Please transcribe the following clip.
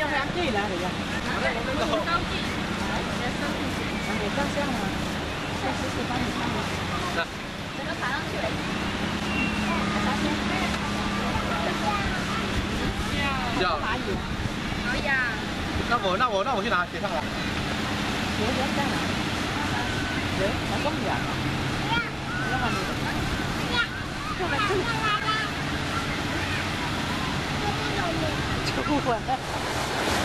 两季了，这个。 高地， 还没照相吗？再试试帮你看看。 整个爬上去了。 要蚂蚁。 好呀。 那我去拿鞋上来。鞋在哪？对，还这么远呢。要么你。过来这里。就我。